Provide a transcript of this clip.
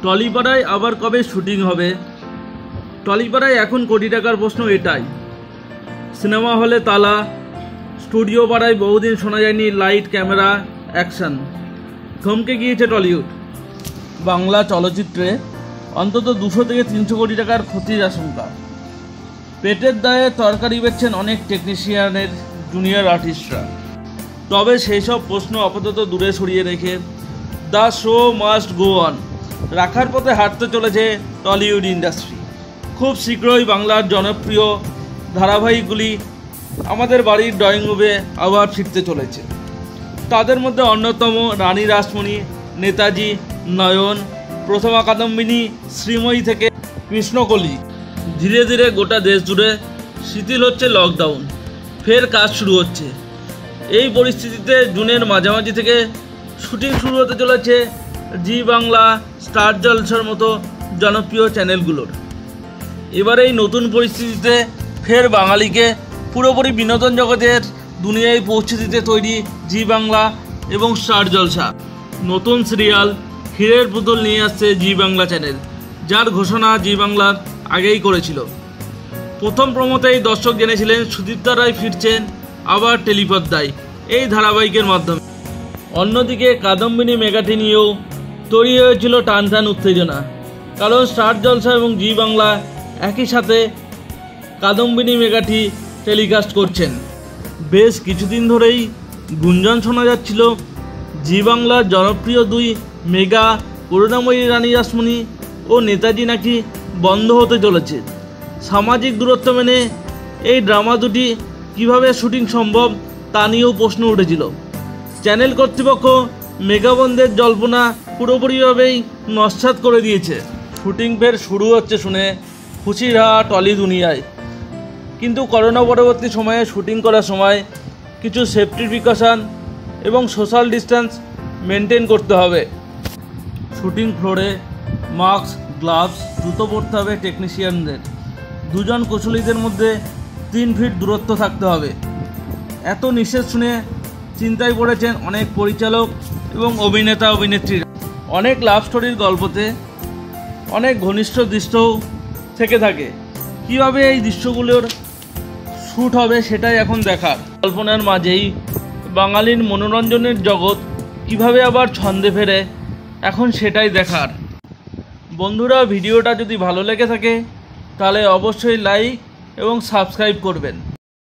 টলিপাড়ায় আবার কবে শুটিং হবে? টলিপাড়ায় এখন কোটি টাকার প্রশ্ন এটাই। সিনেমা হলে তালা, স্টুডিও পাড়ায় বহুদিন শোনা যায়নি লাইট ক্যামেরা অ্যাকশন। থমকে গিয়েছে টলিউড। বাংলা চলচ্চিত্রে অন্তত 200 থেকে 300 কোটি টাকার ক্ষতির আশঙ্কা। পেটের দায়ে তরকারি বেচছেন অনেক টেকনিশিয়ানের জুনিয়র আর্টিস্টরা। তবে সেই সব প্রশ্ন আপাতত দূরে সরিয়ে রেখে the show must go on রাখার পথে হাঁটতে চলেছে টলিউড ইন্ডাস্ট্রি। খুব শীঘ্রই বাংলার জনপ্রিয় ধারাবাহিকগুলি আমাদের বাড়ির ড্রয়িং রুমে আবার ফিরতে চলেছে। তাদের মধ্যে অন্যতম রানী রাসমণি, নেতাজি, নয়ন, প্রথমা কাদম্বিনী, শ্রীময়ী থেকে কৃষ্ণকলি। ধীরে ধীরে গোটা দেশ জুড়ে শিথিল হচ্ছে লকডাউন, ফের কাজ শুরু হচ্ছে। এই পরিস্থিতিতে জুনের মাঝামাঝি থেকে শুটিং শুরু হতে চলেছে জি বাংলা, স্টার জলসার মতো জনপ্রিয় চ্যানেলগুলোর। এবার এই নতুন পরিস্থিতিতে ফের বাঙালিকে পুরোপুরি বিনোদন জগতের দুনিয়ায় পৌঁছে দিতে তৈরি জি বাংলা এবং স্টার জলসা। নতুন সিরিয়াল হীরের পুতুল নিয়ে আসছে জি বাংলা চ্যানেল, যার ঘোষণা জি বাংলার আগেই করেছিল। প্রথম প্রমোতেই দর্শক জেনেছিলেন সুদীপ্তা রায় ফিরছেন আবার টেলিপর্দায় এই ধারাবাহিকের মাধ্যমে। অন্যদিকে কাদম্বিনী মেগাটি নিয়েও তৈরি হয়েছিল টান টান উত্তেজনা, কারণ স্টার জলসা এবং জি বাংলা একই সাথে কাদম্বিনী মেগাটি টেলিকাস্ট করছেন। বেশ কিছুদিন ধরেই গুঞ্জন শোনা যাচ্ছিল জি বাংলার জনপ্রিয় দুই মেগা করুণাময়ী রানী রাসমণি ও নেতাজি নাকি বন্ধ হতে চলেছে। সামাজিক দূরত্ব মেনে এই ড্রামা দুটি কীভাবে শুটিং সম্ভব তা নিয়েও প্রশ্ন উঠেছিল। চ্যানেল কর্তৃপক্ষ মেগাবন্ধের জল্পনা পুরোপুরিভাবেই নস্যাৎ করে দিয়েছে। শুটিং ফের শুরু হচ্ছে শুনে খুশি হওয়া টলি দুনিয়ায়, কিন্তু করোনা পরবর্তী সময়ে শুটিং করার সময় কিছু সেফটি প্রিকশন এবং সোশ্যাল ডিস্টেন্স মেনটেন করতে হবে। শুটিং ফ্লোরে মাস্ক, গ্লাভস, জুতো পরতে হবে টেকনিশিয়ানদের। দুজন কুশলীদের মধ্যে 3 ফিট দূরত্ব থাকতে হবে। এত নিষেধ শুনে চিন্তায় পড়েছেন অনেক পরিচালক এবং অভিনেতা অভিনেত্রীরা। অনেক লাভ স্টোরির গল্পতে অনেক ঘনিষ্ঠ দৃশ্যও থেকে থাকে। কীভাবে এই দৃশ্যগুলোর শ্যুট হবে সেটাই এখন দেখার। কল্পনার মাঝেই বাঙালির মনোরঞ্জনের জগৎ কিভাবে আবার ছন্দে ফেরে এখন সেটাই দেখার। বন্ধুরা, ভিডিওটা যদি ভালো লেগে থাকে তাহলে অবশ্যই লাইক এবং সাবস্ক্রাইব করবেন।